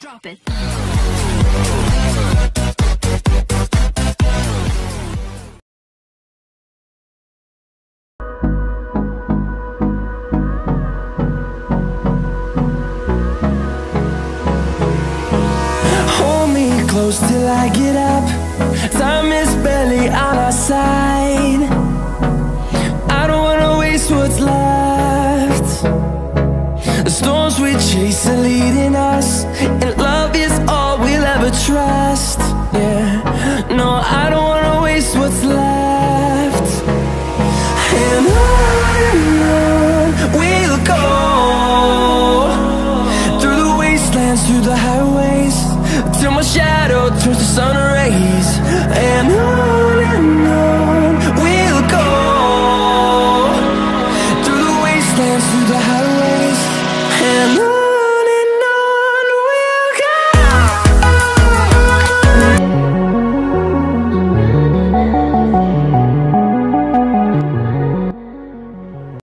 Drop it. Hold me close till I get up. Time is barely on our side. I don't wanna waste what's left. The storms we chase are leading us, and love is all we'll ever trust. Yeah, no, I don't wanna waste what's left.